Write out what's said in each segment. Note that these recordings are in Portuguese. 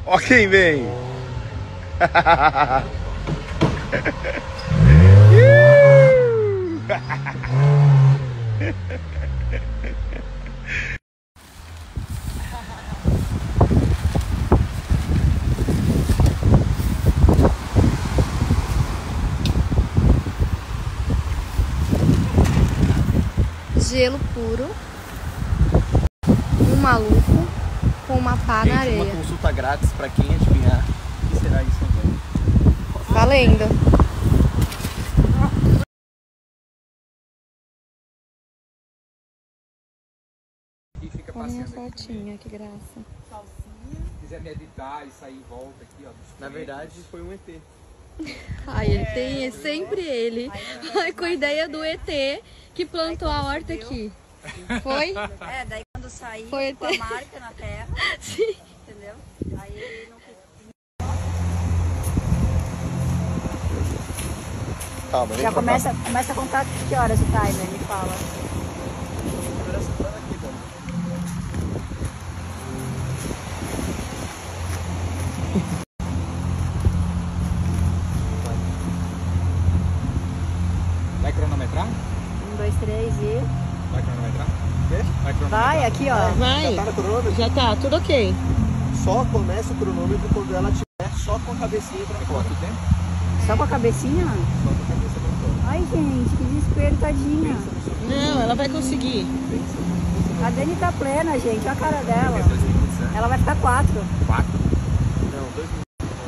Ó quem vem. Gelo puro. Um maluco com uma pá na areia. Uma consulta grátis pra quem adivinhar o que será isso agora. Valendo. E fica Olha minha passeando aqui. fotinha, que graça. Se quiser meditar e sair em volta aqui, ó. Na verdade, foi um ET. Ai, ele tem, é sempre ele. Ai, com a ideia do ET que plantou a horta aqui. Foi? É, daí quando sair Foi com a marca na terra, Sim. entendeu? Aí ele não quis. Calma, Já começa a contar que horas o timer, me fala. Vai cronometrar? 1, 2, 3 e... Vai cronometrar? Vai cronometrar? Vai, aqui ó. Vai. Já tá no cronômetro? Já tá, tudo ok. Só começa o cronômetro quando ela tiver só com a cabecinha pra fora. Quanto tempo? Só com a cabecinha? Só com a cabeça pra fora. Ai gente, que desespero, tadinha. Não, ela vai conseguir. A Dani tá plena, gente, olha a cara dela. 2 minutos, né? Ela vai ficar 4. 4? Não, 2 minutos.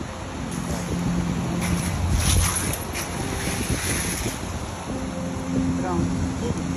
Pronto.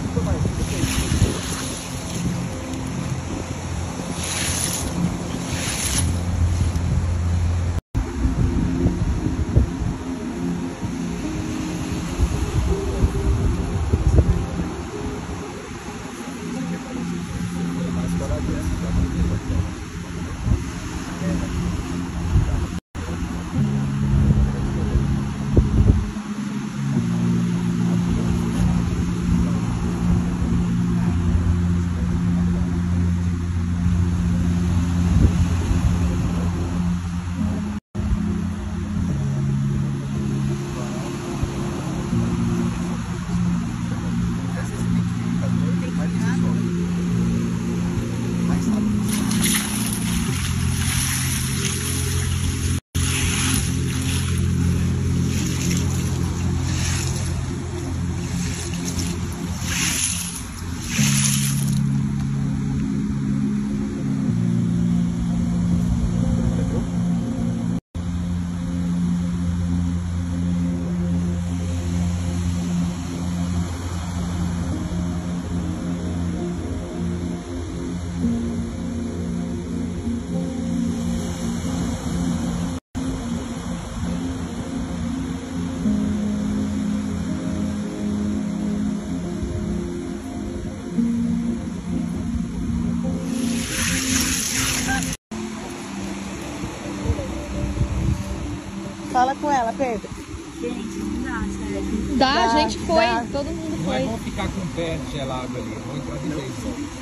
Fala com ela, Pedro. Gente, não dá, sério. Dá, a gente foi, dá. todo mundo Não é foi. bom ficar com o pé gelado ali, vou entrar de vez.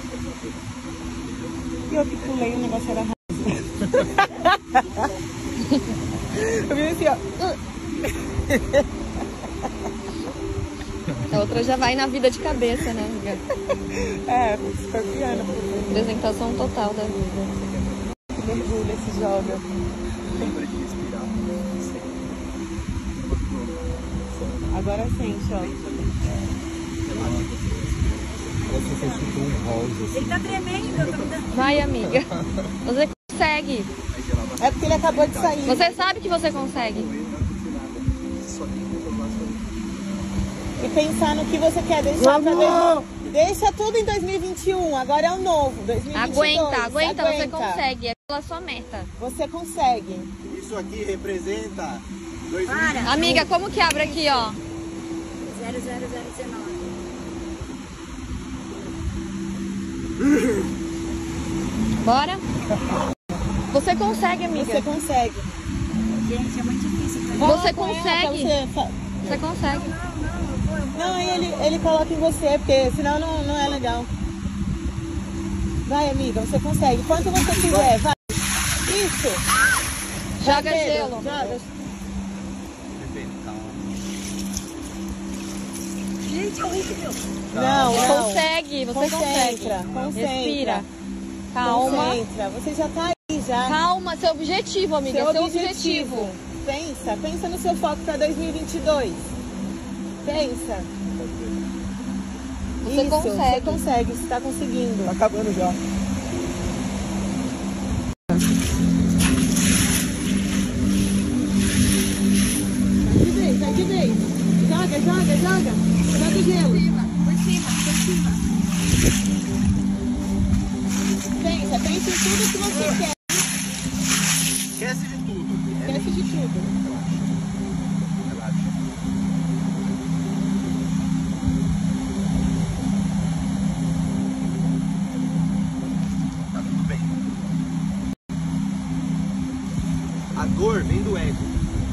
E eu que pulei, o negócio era raso. Eu vi assim, ó. A outra já vai na vida de cabeça, né, amiga? É, escorpiana. Apresentação total da vida. Mergulha, se joga. Agora sente, ó. Ele tá tremendo, eu tô me dando. Vai, amiga. Você consegue. É porque ele acabou de sair. Você sabe que você consegue. E pensar no que você quer deixar pra 2021. Deixa tudo em 2021, agora é o novo, 2022. Aguenta, você consegue. É pela sua meta. Você consegue. Isso aqui representa 2021. Para! Amiga, como que abre aqui, ó? 00019. Bora? Você consegue, amiga. Você consegue. Gente, é muito difícil pra mim. Fala Você com ela pra consegue. Você consegue. Não, aí ele coloca em você, porque senão não é legal. Vai, amiga, você consegue. Quanto você quiser, vai. Isso. Joga Pedro, gelo. Joga. Gente, é horrível. Não. Consegue, você consegue. Concentra. Respira. Calma. Concentra. Você já tá aí, já. Calma, seu objetivo, amiga. Seu objetivo. Pensa no seu foco para 2022. Pensa. Você Isso, consegue. Você consegue, você tá conseguindo. Tá acabando já. Vai de vez. Joga. Joga o gelo. Por cima. Pensa em tudo que você quer. Esquece de tudo. Esquece de tudo. Relaxa. Tá tudo bem. A dor vem do ego.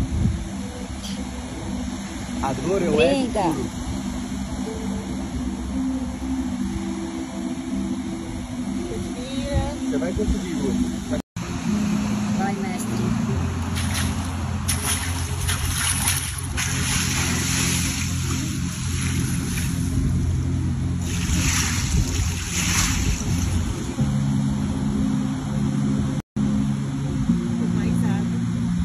A dor é o ego puro. Respira. Você vai conseguir, Lu. Vai, mestre. Mais água.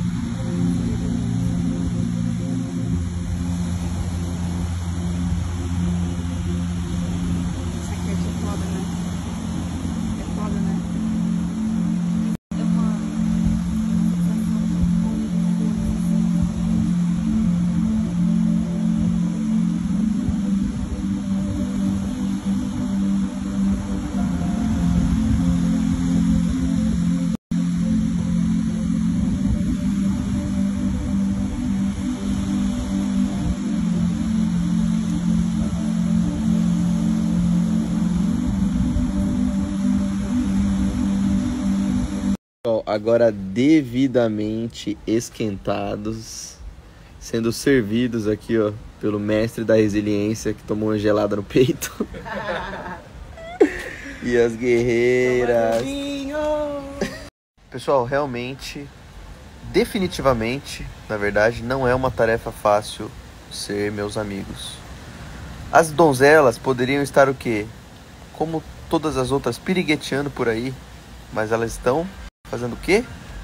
Isso aqui é foda, né? É foda, né? Agora devidamente esquentados, sendo servidos aqui, ó, pelo mestre da resiliência que tomou uma gelada no peito. E as guerreiras. Pessoal, realmente, definitivamente, na verdade, não é uma tarefa fácil ser meus amigos. As donzelas poderiam estar o quê? Como todas as outras, pirigueteando por aí, mas elas estão fazendo o quê?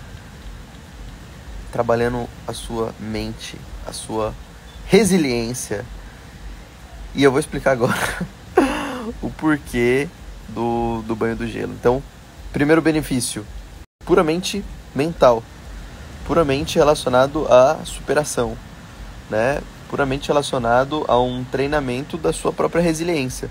Trabalhando a sua mente, a sua resiliência. E eu vou explicar agora o porquê do banho do gelo. Então, primeiro benefício, puramente mental, puramente relacionado à superação, né? Puramente relacionado a um treinamento da sua própria resiliência.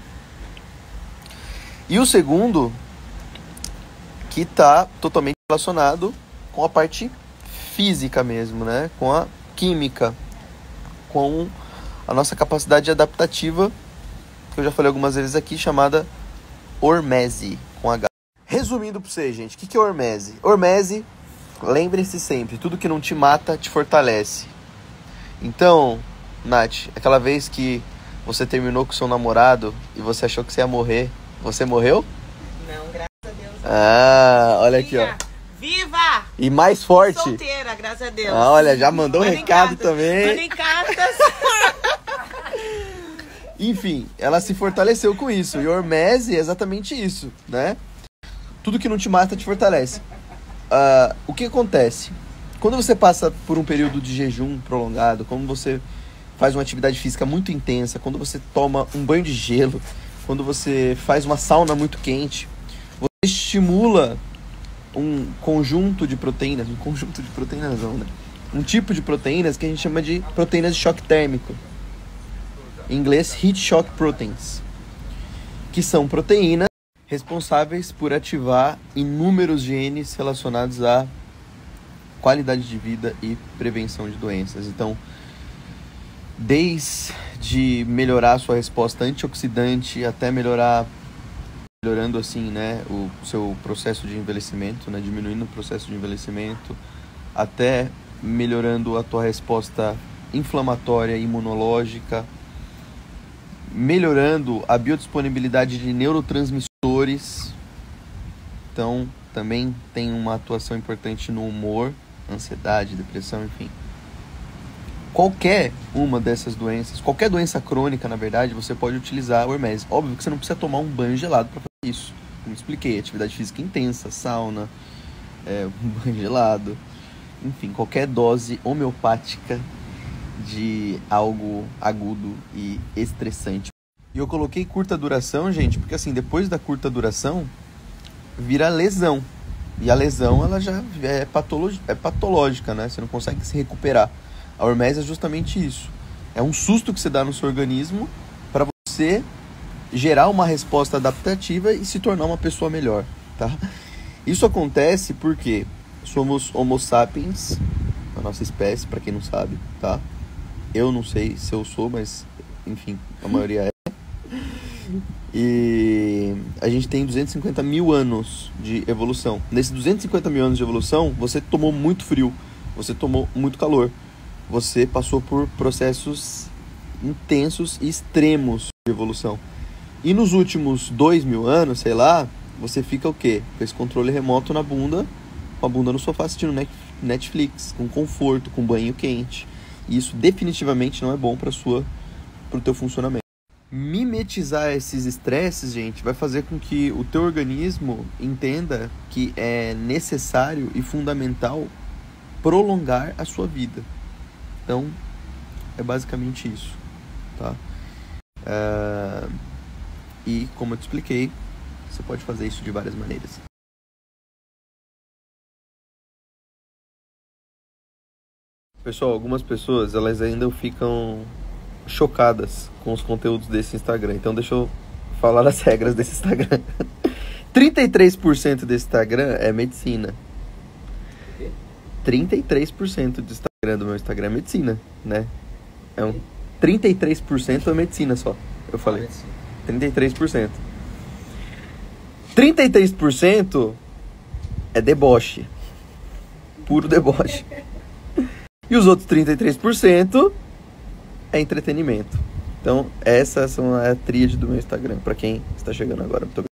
E o segundo, que está totalmente relacionado com a parte física mesmo, né? Com a química, com a nossa capacidade adaptativa, que eu já falei algumas vezes aqui, chamada hormese, com H. Resumindo para vocês, gente, o que é hormese? Hormese, lembrem-se sempre, tudo que não te mata te fortalece. Então, Nath, aquela vez que você terminou com seu namorado e você achou que você ia morrer, você morreu? Não, graças a Deus. Ah, olha aqui, ó. Viva! E mais forte. Solteira, graças a Deus. Ah, olha, já mandou um Mandem recado cartas. também. Mandem cartas. Enfim, ela se fortaleceu com isso. E hormese é exatamente isso, né? Tudo que não te mata te fortalece. O que acontece? Quando você passa por um período de jejum prolongado, quando você faz uma atividade física muito intensa, quando você toma um banho de gelo, quando você faz uma sauna muito quente, você estimula um conjunto de proteínas, não, né? Um tipo de proteínas que a gente chama de proteínas de choque térmico. Em inglês, Heat Shock Proteins, que são proteínas responsáveis por ativar inúmeros genes relacionados à qualidade de vida e prevenção de doenças. Então, desde melhorar a sua resposta antioxidante até melhorando assim, né, o seu processo de envelhecimento, né, diminuindo o processo de envelhecimento, até melhorando a tua resposta inflamatória e imunológica, melhorando a biodisponibilidade de neurotransmissores. Então, também tem uma atuação importante no humor, ansiedade, depressão, enfim. Qualquer uma dessas doenças, qualquer doença crônica, na verdade, você pode utilizar o hormese. Óbvio que você não precisa tomar um banho gelado para fazer isso. Como expliquei, atividade física intensa, sauna, um banho gelado, enfim, qualquer dose homeopática de algo agudo e estressante. E eu coloquei curta duração, gente, porque assim, depois da curta duração, vira lesão. E a lesão, ela já é patológica, né? Você não consegue se recuperar. A hormese é justamente isso. É um susto que você dá no seu organismo para você gerar uma resposta adaptativa e se tornar uma pessoa melhor, tá? Isso acontece porque somos Homo sapiens, a nossa espécie, para quem não sabe, tá? Eu não sei se eu sou, mas, enfim, a maioria é. E a gente tem 250 mil anos de evolução. Nesses 250 mil anos de evolução, você tomou muito frio, você tomou muito calor. Você passou por processos intensos e extremos de evolução. E nos últimos 2.000 anos, sei lá, você fica o quê? Com esse controle remoto na bunda, com a bunda no sofá assistindo Netflix, com conforto, com banho quente. E isso definitivamente não é bom para o teu funcionamento. Mimetizar esses estresses, gente, vai fazer com que o teu organismo entenda que é necessário e fundamental prolongar a sua vida. Então, é basicamente isso, tá? E, como eu te expliquei, você pode fazer isso de várias maneiras. Pessoal, algumas pessoas, elas ainda ficam chocadas com os conteúdos desse Instagram. Então, deixa eu falar as regras desse Instagram. 33% desse Instagram é medicina. 33% do Instagram do meu Instagram é medicina, né? 33% é medicina só. Eu falei. 33%. 33% é deboche. Puro deboche. E os outros 33% é entretenimento. Então, essas são a tríade do meu Instagram. Pra quem está chegando agora. Muito obrigado.